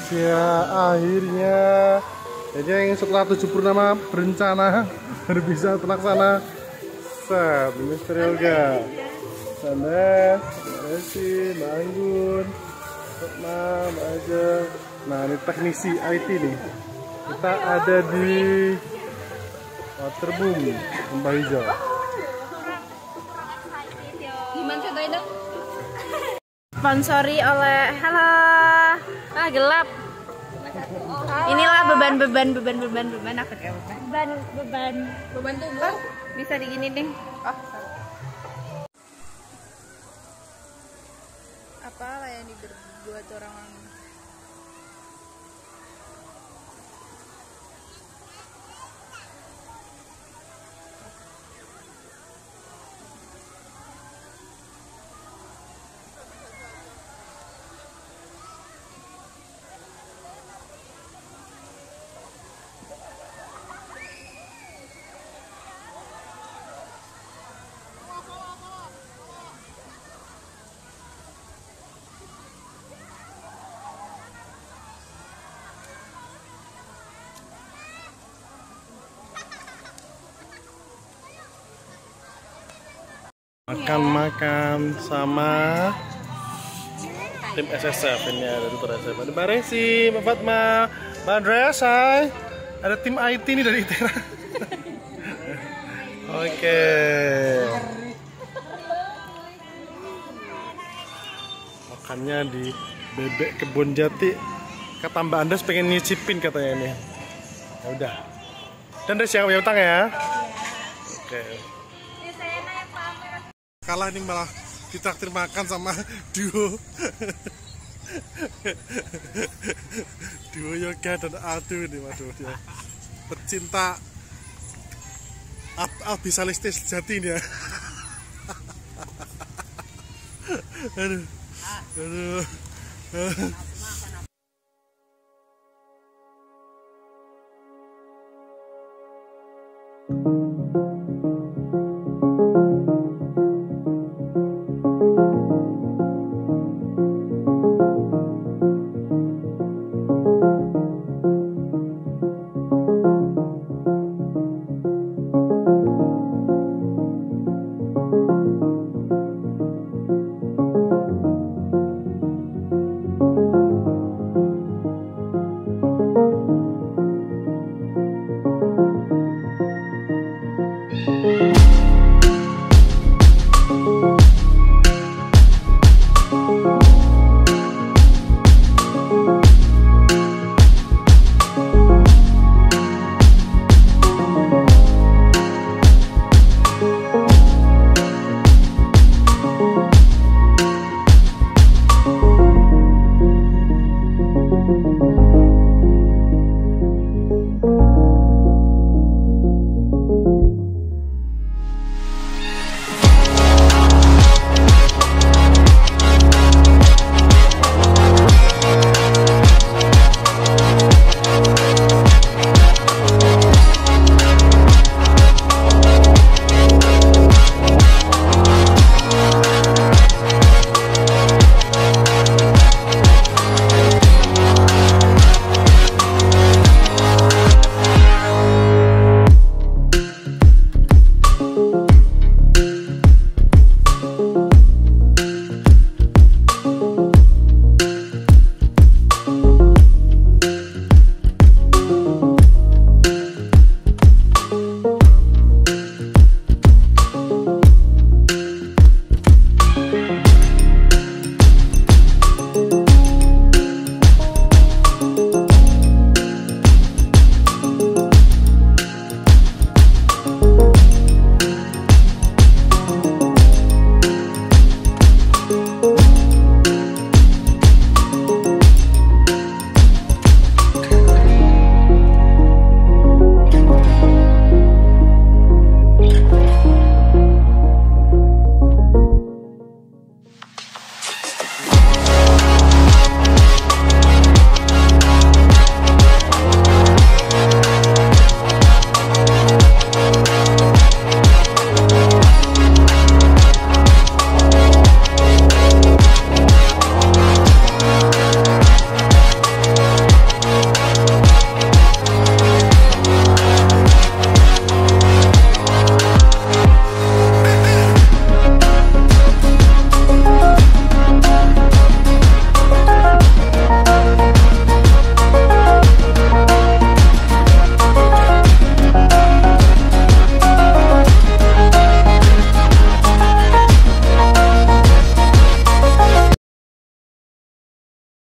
Ya akhirnya yang setelah 70 nama berencana baru bisa terlaksana. Set, Mr. Yoga, Sandes, Resi, Manggun, Mam aja. Nah ini teknisi IT nih. Kita ada di Waterboom Lembah Hijau. Gimana contohnya dong? Sponsori oleh halo. Gelap. Inilah beban apa kayak beban tubuh. Bisa digini nih. Oh, apa lah yang dibuat orang-orang? Makan sama tim SSF. Ini ada tutor SSF, ada Mbak Resi, Mbak Fatma, Mbak Andreas, hai. Ada tim IT nih dari ITERA. Oke. Makannya di Bebek Kebon Jati. Kata Mbak Andas pengen nyicipin katanya ini. Ya udah. Dan Res yang punya utang ya. Oke. Kalah ini malah ditraktir makan sama duo Yoga dan Aldo nih, waduh dia pecinta abisalistis sejati ini ya. Aduh